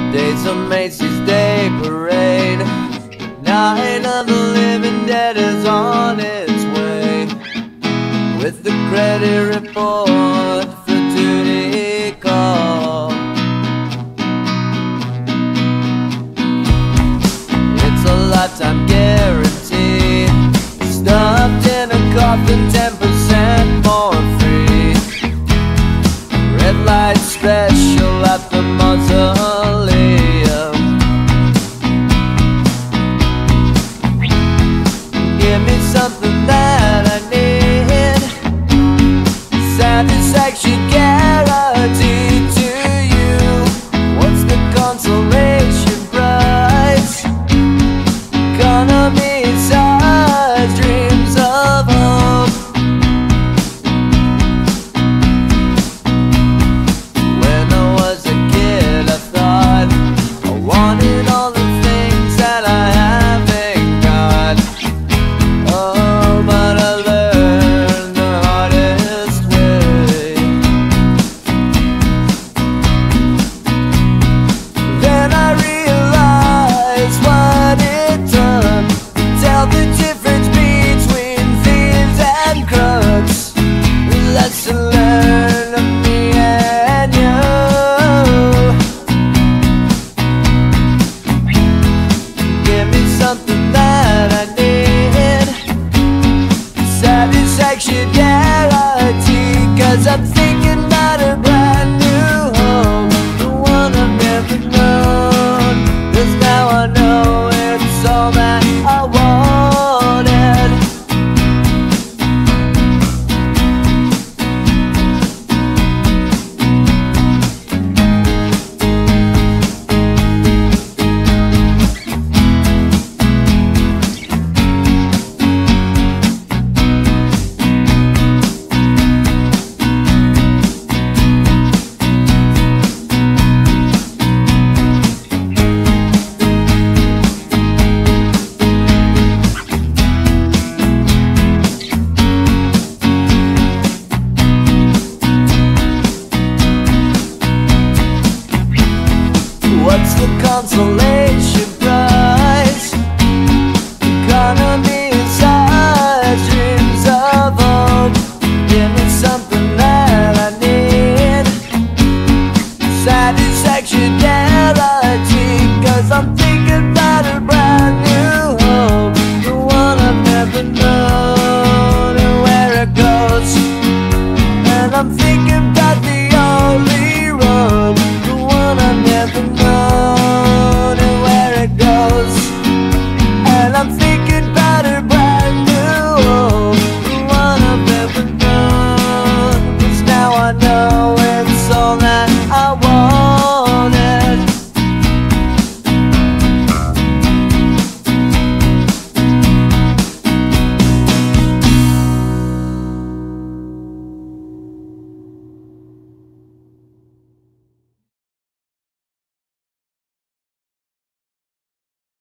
Days of Macy's Day Parade, Night of the Living Dead is on its way, with the credit report for duty call. It's a lifetime guarantee, stuffed in a coffin, 10% more free. Red light special at the mausoleum. Give me something that I need, satisfaction guaranteed to you. What's the consolation price? Economy size, dreams of hope. When I was a kid I thought I wanted all the things that I haven't got. Oh, but I learned the hardest way. Then I realized what it took to tell the difference between thieves and crooks. Lesson learned of me and you. Give me something that I need, satisfaction guaranteed. 'Cause I'm thinking about a brand new home, the one I've never known. 'Cause now I know it's all that I wanted. What's the consolation price? Economy size, dreams of hope. Give me something that I need, satisfaction guaranteed. 'Cause I'm thinking about a brand new home, the one I've never known and where it goes. And I'm thinking